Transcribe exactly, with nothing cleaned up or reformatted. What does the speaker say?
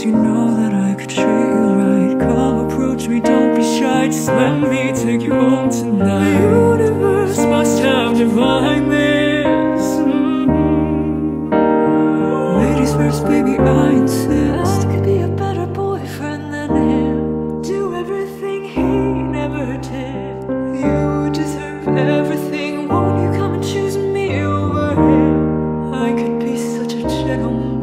you know that I could treat you right. Come approach me, don't be shy. Just let me take you home tonight. The universe must have divined this. Mm-hmm. Ladies first, baby, I insist. I could be a better boyfriend than him. Do everything he never did. You deserve everything. Won't you come and choose me over him? I could be such a gentleman.